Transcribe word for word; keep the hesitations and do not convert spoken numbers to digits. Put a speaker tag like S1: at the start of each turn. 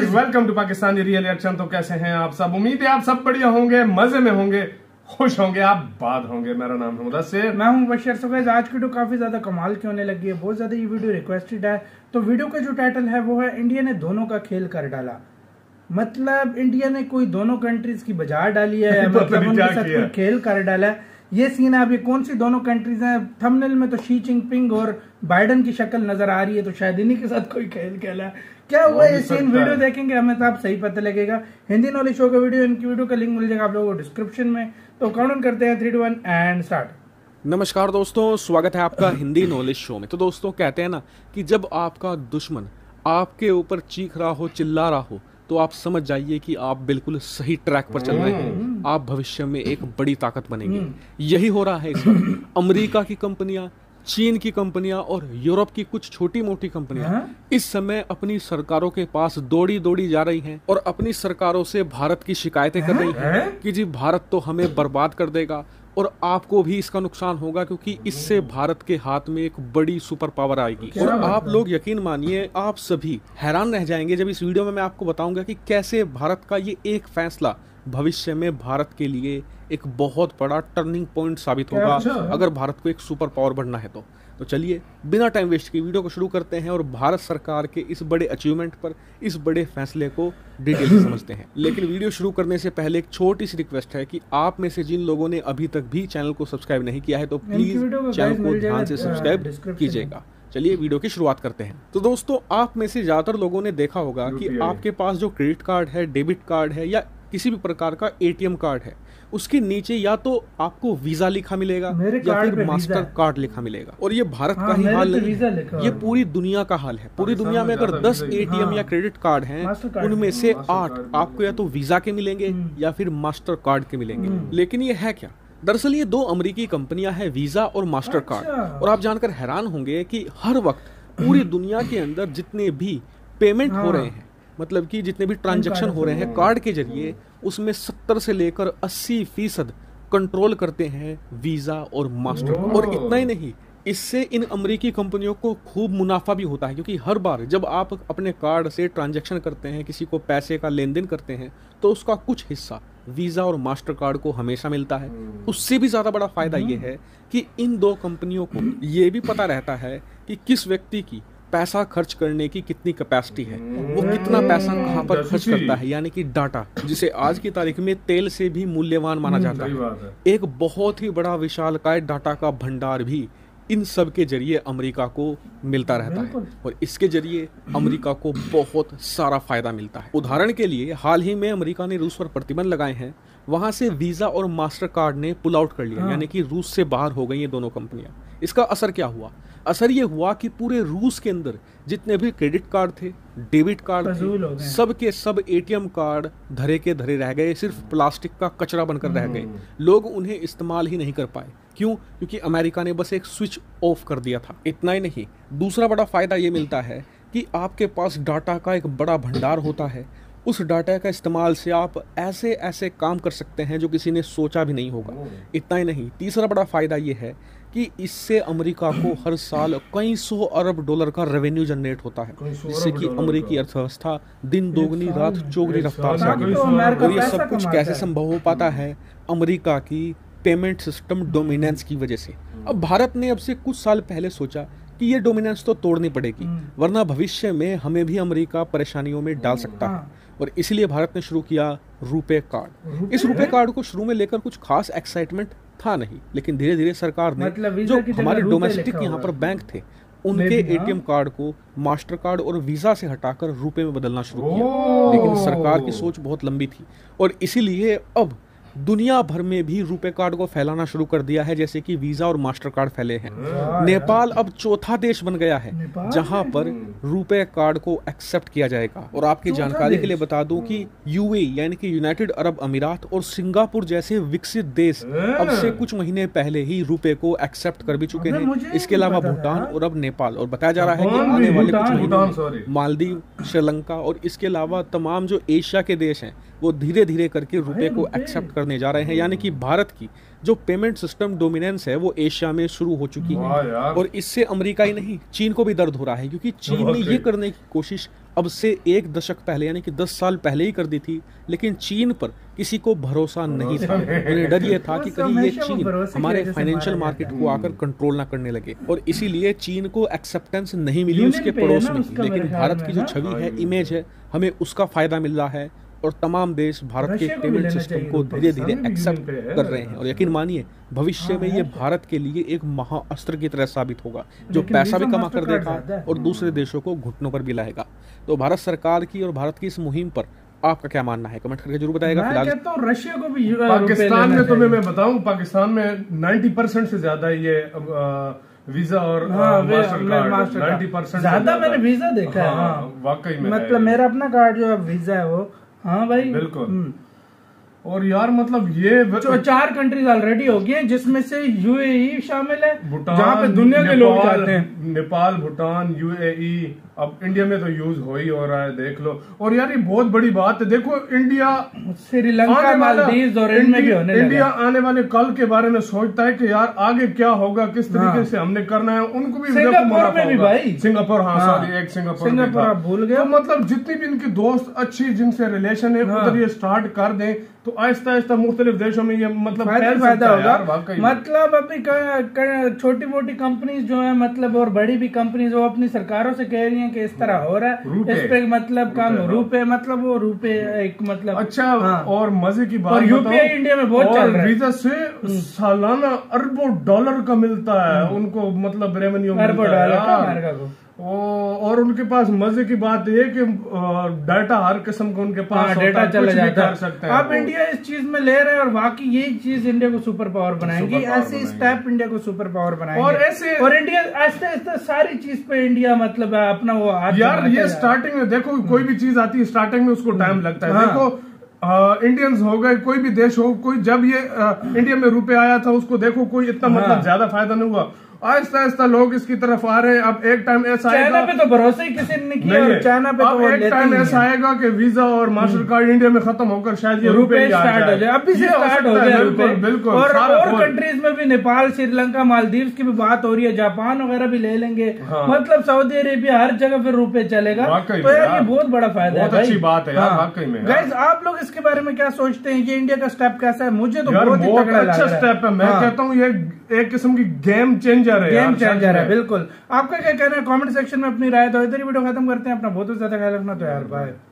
S1: Welcome to Pakistani real reaction. तो कैसे हैं आप सब? उम्मीद है आप सब बढ़िया होंगे, मजे में होंगे, खुश होंगे, आप बाद होंगे। मेरा नाम है मुदस्सिर,
S2: मैं हूं बशर। सो गाइस, आज की वीडियो काफी ज्यादा कमाल की होने लगी है, बहुत ज्यादा ये वीडियो रिक्वेस्टेड है। तो वीडियो का जो टाइटल है वो है इंडिया ने दोनों का खेल कर डाला। मतलब इंडिया ने कोई दोनों कंट्रीज की बाजार डाली है, मतलब उनके साथ कोई खेल कर डाला है। ये सीन है। अभी कौन सी दोनों कंट्रीज हैं? थंबनेल में तो शी जिनपिंग और बाइडन की शक्ल नजर आ रही है, तो शायद इन्हीं के साथ कोई खेल खेला है। क्या हुआ ये सीन? वीडियो देखेंगे हमें तब सही पता लगेगा। हिंदी नॉलेज शो का वीडियो, इनकी वीडियो का लिंक मिल जाएगा आप लोगों को डिस्क्रिप्शन में। तो काउंट करते हैं three two one and start.
S3: नमस्कार दोस्तों, स्वागत है आपका हिंदी नॉलेज शो में। तो दोस्तों, कहते हैं ना कि जब आपका दुश्मन आपके ऊपर चीख रहा हो, चिल्ला रहा हो, तो आप समझ जाइए कि आप बिल्कुल सही ट्रैक पर चल रहे हैं। आप भविष्य में एक बड़ी ताकत बनेंगे। यही हो रहा है इस वक्त। अमेरिका की कंपनियां, चीन की कंपनियां और यूरोप की कुछ छोटी मोटी कंपनियां इस समय अपनी सरकारों के पास दौड़ी दौड़ी जा रही हैं और अपनी सरकारों से भारत की शिकायतें कर रही हैं कि जी भारत तो हमें बर्बाद कर देगा और आपको भी इसका नुकसान होगा, क्योंकि इससे भारत के हाथ में एक बड़ी सुपर पावर आएगी। और आप लोग यकीन मानिए, आप सभी हैरान रह जाएंगे जब इस वीडियो में मैं आपको बताऊंगा कि कैसे भारत का ये एक फैसला भविष्य में भारत के लिए एक बहुत बड़ा टर्निंग पॉइंट साबित होगा, अगर भारत को एक सुपर पावर बनना है तो। तो चलिए बिना टाइम वेस्ट किए वीडियो को शुरू करते हैं और भारत सरकार के इस बड़े अचीवमेंट पर, इस बड़े फैसले को डिटेल से समझते हैं। लेकिन वीडियो शुरू करने से पहले एक छोटी सी रिक्वेस्ट है कि आप में से जिन लोगों ने अभी तक भी चैनल को सब्सक्राइब नहीं किया है, तो प्लीज चैनल को ध्यान से सब्सक्राइब कीजिएगा। चलिए वीडियो की शुरुआत करते हैं। तो दोस्तों, आप में से ज्यादातर लोगों ने देखा होगा कि आपके पास जो क्रेडिट कार्ड है, डेबिट कार्ड है या किसी भी प्रकार का एटीएम कार्ड है, उसके नीचे या तो आपको वीजा लिखा मिलेगा या फिर मास्टर कार्ड लिखा मिलेगा। और ये भारत हाँ, का ही हाल नहीं है, ये पूरी दुनिया का हाल है। पूरी दुनिया में अगर दस एटीएम हाँ, या क्रेडिट कार्ड हैं, उनमें से आठ आपको या तो वीजा के मिलेंगे या फिर मास्टर कार्ड के मिलेंगे। लेकिन ये है क्या? दरअसल ये दो अमेरिकी कंपनियां हैं, वीजा और मास्टर कार्ड। और आप जानकर हैरान होंगे कि हर वक्त पूरी दुनिया के अंदर जितने भी पेमेंट हो रहे हैं, मतलब कि जितने भी ट्रांजैक्शन हो रहे हैं कार्ड के जरिए, उसमें सत्तर से लेकर अस्सी फीसद कंट्रोल करते हैं वीजा और मास्टर। और इतना ही नहीं, इससे इन अमेरिकी कंपनियों को खूब मुनाफा भी होता है, क्योंकि हर बार जब आप अपने कार्ड से ट्रांजैक्शन करते हैं, किसी को पैसे का लेन देन करते हैं, तो उसका कुछ हिस्सा वीजा और मास्टर कार्ड को हमेशा मिलता है। उससे भी ज्यादा बड़ा फायदा ये है कि इन दो कंपनियों को ये भी पता रहता है कि किस व्यक्ति की पैसा खर्च करने की कितनी कैपेसिटी है, वो कितना पैसा कहाँ पर खर्च करता है, यानी कि डाटा, जिसे आज की तारीख में तेल से भी मूल्यवान माना जाता है। एक बहुत ही बड़ा विशालकाय डाटा का भंडार भी इन सब के जरिए अमेरिका को मिलता रहता है और इसके जरिए अमेरिका को बहुत सारा फायदा मिलता है। उदाहरण के लिए, हाल ही में अमेरिका ने रूस पर प्रतिबंध लगाए हैं, वहां से वीजा और मास्टर कार्ड ने पुल आउट कर लिया, यानी कि रूस से बाहर हो गई ये दोनों कंपनियां। इसका असर क्या हुआ? असर ये हुआ कि पूरे रूस के अंदर जितने भी क्रेडिट कार्ड थे, डेबिट कार्ड थे, सब के सब एटीएम कार्ड धरे के धरे रह गए, सिर्फ प्लास्टिक का कचरा बनकर रह गए। लोग उन्हें इस्तेमाल ही नहीं कर पाए। क्यों? क्योंकि अमेरिका ने बस एक स्विच ऑफ कर दिया था। इतना ही नहीं, दूसरा बड़ा फायदा ये मिलता है कि आपके पास डाटा का एक बड़ा भंडार होता है। उस डाटा का इस्तेमाल से आप ऐसे ऐसे काम कर सकते हैं जो किसी ने सोचा भी नहीं होगा। इतना ही नहीं, तीसरा बड़ा फायदा ये है कि इससे अमेरिका को हर साल कई सौ अरब डॉलर का रेवेन्यू जनरेट होता है, जिससे कि अमेरिकी अर्थव्यवस्था दिन दोगुनी रात चौगुनी रफ्तार से आगे बढ़ती है। और ये सब कुछ कैसे संभव हो पाता है? अमेरिका की पेमेंट सिस्टम डोमिनेंस की वजह से। अब भारत ने अब से कुछ साल पहले सोचा कि ये डोमिनेंस तो तोड़नी पड़ेगी, वरना भविष्य में हमें भी अमेरिका परेशानियों में डाल सकता है। और इसलिए भारत ने शुरू किया रुपे कार्ड। इस रुपे कार्ड को शुरू में लेकर कुछ खास एक्साइटमेंट था नहीं, लेकिन धीरे धीरे सरकार ने मतलब जो हमारे डोमेस्टिक यहाँ पर बैंक थे, उनके एटीएम कार्ड को मास्टर कार्ड और वीजा से हटाकर रुपए में बदलना शुरू किया। लेकिन सरकार की सोच बहुत लंबी थी और इसीलिए अब दुनिया भर में भी रुपे कार्ड को फैलाना शुरू कर दिया है, जैसे कि वीजा और मास्टर कार्ड फैले हैं। नेपाल अब चौथा देश बन गया है जहां पर रुपे कार्ड को एक्सेप्ट किया जाएगा। और आपकी जानकारी के लिए बता दूं कि यूए यानी कि यूनाइटेड अरब अमीरात और सिंगापुर जैसे विकसित देश अब से कुछ महीने पहले ही रुपे को एक्सेप्ट कर भी चुके हैं। इसके अलावा भूटान और अब नेपाल, और बताया जा रहा है कि आने वाले कुछ महीनों में मालदीव, श्रीलंका और इसके अलावा तमाम जो एशिया के देश हैं वो धीरे धीरे करके रुपए को
S2: रुपए।
S3: एक्सेप्ट करने जा रहे हैं। यानी कि भारत की जो पेमेंट सिस्टम डोमिनेंस है वो एशिया में शुरू हो चुकी
S1: वाह
S3: है।
S1: यार।
S3: और इससे अमेरिका ही नहीं, चीन को भी दर्द हो रहा है, क्योंकि चीन ने
S1: वाकई।
S3: ये करने की कोशिश अब से एक दशक पहले यानी कि दस साल पहले ही कर दी थी, लेकिन चीन पर किसी को भरोसा नहीं था। उन्हें डर ये था कि
S2: वो
S3: कहीं ये
S2: हमेशा वो
S3: चीन
S2: भरोसे की
S3: हमारे
S2: वजह से
S3: फाइनेंशियल
S2: मारा
S3: मार्केट
S2: जाता
S3: को आकर कंट्रोल ना करने लगे, और इसीलिए चीन को एक्सेप्टेंस नहीं मिली
S2: यूनियन
S3: उसके
S2: पे है
S3: पड़ोस
S2: ना
S3: में।
S2: उसका मेरे
S3: लेकिन
S2: ख्याल
S3: भारत
S2: में
S3: की जो
S2: ना।
S3: छवि है, इमेज है, हमें उसका फायदा मिल रहा है, और तमाम देश भारत के
S2: रशिया को भी
S3: पेमेंट
S2: लेना
S3: सिस्टम
S2: चाहिए,
S3: को
S2: तो
S3: धीरे धीरे
S1: पाकिस्तान भी
S3: एक्सेप्ट
S1: यूनियन पे है।
S3: कर रहे हैं। और यकीन मानिए भविष्य
S2: हाँ,
S3: में ये
S2: है।
S3: भारत के लिए एक महाअस्त्र की तरह साबित होगा, जो
S2: लेकिन
S3: पैसा भी
S2: वीजा
S3: कमा कर
S2: मास्टरकार्ड
S3: देगा
S2: ज्यादा है।
S3: और दूसरे देशों को घुटनों पर भी लाएगा। तो भारत सरकार की और भारत की इस मुहिम पर आपका क्या मानना है, कमेंट करके जरूर बताएगा।
S2: मैं
S3: फिलहाल
S2: कहता हूँ रशिया को भी रुपए
S1: पाकिस्तान
S2: लेना
S1: में तुम्हें
S2: चाहिए।
S1: मैं बताऊं, पाकिस्तान में नब्बे परसेंट से ज्यादा ये अ, वीजा और
S2: हाँ, वे-
S1: मास्टर कार्ड
S2: मास्टर कार्ड।
S1: नब्बे परसेंट
S2: ज्यादा मैंने वीजा देखा है।
S1: हाँ,
S2: हाँ।
S1: वाकई में
S2: मतलब
S1: है।
S2: मेरा अपना कार्ड जो है वीजा है वो। हाँ भाई
S1: बिल्कुल।
S2: हम्म।
S1: और यार मतलब ये
S2: जो चार कंट्रीज ऑलरेडी हो गई हैं, जिसमें से यूएई शामिल है,
S1: भूटान,
S2: जहाँ पे दुनिया के लोग
S1: नेपाल-
S2: जाते हैं।
S1: नेपाल, भूटान, यूएई, अब इंडिया में तो यूज हो ही हो रहा है, देख लो। और यार ये बहुत बड़ी बात है, देखो इंडिया
S2: श्रीलंका,
S1: आने वाला-
S2: मालदीव्स और इनमें भी होने
S1: इंडिया
S2: लगा।
S1: आने वाले कल के बारे में सोचता है कि यार आगे क्या होगा, किस तरीके
S2: हाँ।
S1: से हमने करना है, उनको भी देखो
S2: सिंगापुर
S1: मुनाफा
S2: में भी
S1: होगा।
S2: भाई।
S1: सिंगापुर, हाँ,
S2: हाँ।
S1: सॉरी, एक सिंगापुर भी
S2: सिंगापुर
S1: था।
S2: आप भूल गए।
S1: तो मतलब जितनी भी इनकी दोस्त अच्छी जिनसे रिलेशन है
S2: हाँ।
S1: उधर ये स्टार्ट कर दें तो आहिस्ता आहिस्ता मुख्तलिफ देशों में ये मतलब
S2: फायदा
S1: फैल
S2: फायदा
S1: सकता है यार,
S2: होगा।
S1: वाकई में।
S2: मतलब अभी छोटी मोटी कंपनीज जो है, मतलब और बड़ी भी कंपनीज वो अपनी सरकारों से कह रही हैं कि इस तरह हो रहा है,
S1: रुपए।
S2: इस पे मतलब काम
S1: रुपए,
S2: रुपए, मतलब वो रुपए एक मतलब
S1: अच्छा।
S2: हाँ।
S1: और मजे की बात
S2: और यूपीआई
S1: बताऊं,
S2: इंडिया में बहुत
S1: और
S2: चल रहा है।
S1: वीजा से सालाना अरबों डॉलर का मिलता है उनको, मतलब रेवेन्यू
S2: अरबों
S1: मिलता है
S2: डॉलर का
S1: यार।
S2: अमेरिका को।
S1: ओ, और उनके पास मजे की बात ये कि डाटा हर किस्म का उनके पास
S2: हाँ,
S1: होता
S2: डेटा
S1: है,
S2: चला
S1: कुछ भी
S2: जाता
S1: कर सकते
S2: है।
S1: हैं
S2: अब
S1: वो।
S2: इंडिया इस चीज में ले रहे हैं और बाकी यही चीज इंडिया को सुपर पावर बनाएंगी।
S1: सुपर पावर
S2: ऐसे
S1: बनाएंगे।
S2: स्टेप इंडिया को सुपर पावर बनाएंगे।
S1: और ऐसे-
S2: और इंडिया आस्ते आस्ते सारी चीज पे इंडिया मतलब अपना वो हाथ
S1: यार
S2: जमाता
S1: ये
S2: जा रहा है।
S1: स्टार्टिंग में देखो, कोई भी चीज आती है स्टार्टिंग में उसको टाइम लगता है।
S2: हाँ।
S1: देखो इंडियंस हो गए, कोई भी देश हो, कोई जब ये आ, इंडिया में रुपए आया था उसको देखो कोई इतना
S2: हाँ।
S1: मतलब ज्यादा फायदा नहीं हुआ। आहिस्ता आहिस्ता लोग इसकी तरफ आ रहे हैं। अब एक टाइम ऐसा
S2: चाइना
S1: आएगा,
S2: पे तो भरोसा ही किसी ने नहीं किया,
S1: नहीं
S2: और
S1: है।
S2: चाइना पे तो
S1: अब
S2: वो
S1: एक
S2: लेते
S1: टाइम
S2: ही
S1: ऐसा
S2: नहीं है।
S1: आएगा कि वीजा और मास्टर कार्ड इंडिया में खत्म होकर शायद ये
S2: रुपए
S1: रुपए ही आ
S2: स्टार्ट हो
S1: जाए।
S2: जाए। अभी से
S1: ये हो
S2: स्टार्ट हो
S1: सकता है,
S2: गया
S1: बिल्कुल
S2: रुपए।
S1: बिल्कुल।
S2: और
S1: सारा
S2: और
S1: फोन।
S2: कंट्रीज में भी नेपाल, श्रीलंका, मालदीव्स की भी बात हो रही है, जापान वगैरह भी ले लेंगे।
S1: हाँ।
S2: मतलब सऊदी अरेबिया, हर जगह फिर रुपए चलेगा।
S1: वाकई
S2: तो
S1: में
S2: यार
S1: यार,
S2: ये बहुत बड़ा फायदा है
S1: बहुत
S2: भाई।
S1: अच्छी बात है यार, वाकई में यार।
S2: गाइस आप लोग इसके बारे में क्या सोचते हैं? ये इंडिया का स्टेप कैसा है? मुझे तो
S1: यार
S2: बहुत ही
S1: बहुत
S2: तगड़ा लग
S1: अच्छा
S2: रहा है।
S1: स्टेप है। मैं
S2: हाँ।
S1: कहता हूँ ये एक किस्म की गेम चेंजर है यार,
S2: गेम
S1: सच
S2: चेंजर है,
S1: में।
S2: बिल्कुल। आपका क्या कहना है कमेंट सेक्शन में अपनी राय दो। इधर ही वीडियो खत्म करते हैं। अपना बहुत ही ज्यादा ख्याल रखना। तो यार बाय।